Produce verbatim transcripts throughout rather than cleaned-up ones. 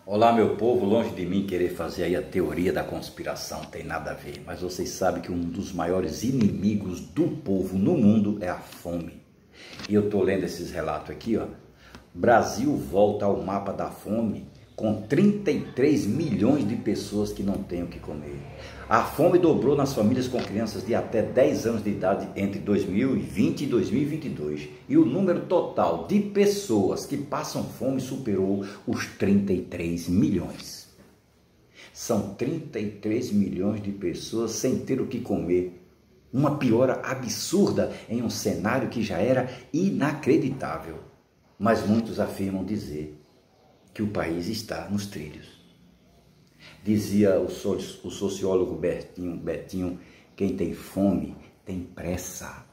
Olá, meu povo, longe de mim querer fazer aí a teoria da conspiração, tem nada a ver, mas vocês sabem que um dos maiores inimigos do povo no mundo é a fome. E eu tô lendo esses relatos aqui, ó. Brasil volta ao mapa da fome com trinta e três milhões de pessoas que não têm o que comer. A fome dobrou nas famílias com crianças de até dez anos de idade entre dois mil e vinte e dois mil e vinte e dois. E o número total de pessoas que passam fome superou os trinta e três milhões. São trinta e três milhões de pessoas sem ter o que comer. Uma piora absurda em um cenário que já era inacreditável. Mas muitos afirmam dizer que o país está nos trilhos. Dizia o sociólogo Betinho, Betinho, quem tem fome tem pressa.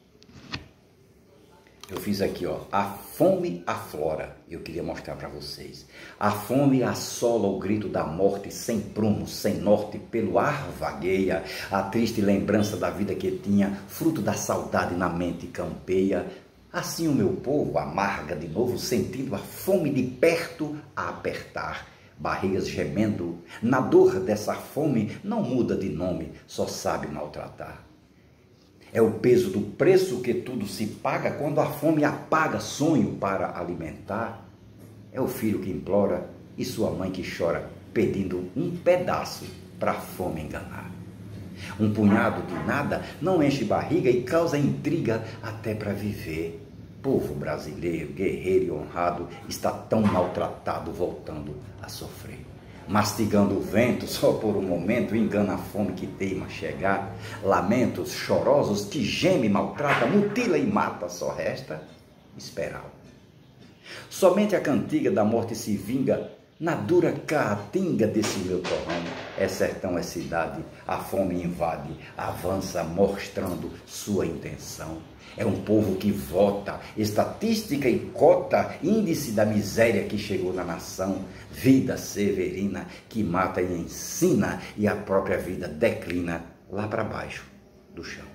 Eu fiz aqui, ó, a fome aflora. Eu queria mostrar para vocês. A fome assola o grito da morte sem prumo, sem norte, pelo ar vagueia. A triste lembrança da vida que tinha, fruto da saudade na mente campeia. Assim o meu povo amarga de novo, sentindo a fome de perto a apertar. Barrigas gemendo, na dor dessa fome não muda de nome, só sabe maltratar. É o peso do preço que tudo se paga quando a fome apaga sonho para alimentar. É o filho que implora e sua mãe que chora, pedindo um pedaço para a fome enganar. Um punhado de nada não enche barriga e causa intriga até para viver. Povo brasileiro, guerreiro e honrado, está tão maltratado, voltando a sofrer. Mastigando o vento só por um momento, engana a fome que teima chegar. Lamentos chorosos que geme, maltrata, mutila e mata, só resta esperar. Somente a cantiga da morte se vinga na dura caatinga desse meu torrão. É sertão, é cidade, a fome invade, avança mostrando sua intenção. É um povo que vota, estatística e cota, índice da miséria que chegou na nação. Vida severina que mata e ensina e a própria vida declina lá para baixo do chão.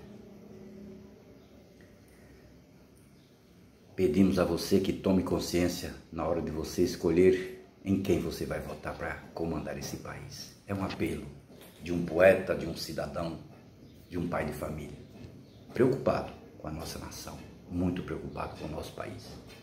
Pedimos a você que tome consciência na hora de você escolher em quem você vai votar para comandar esse país. É um apelo de um poeta, de um cidadão, de um pai de família, preocupado com a nossa nação, muito preocupado com o nosso país.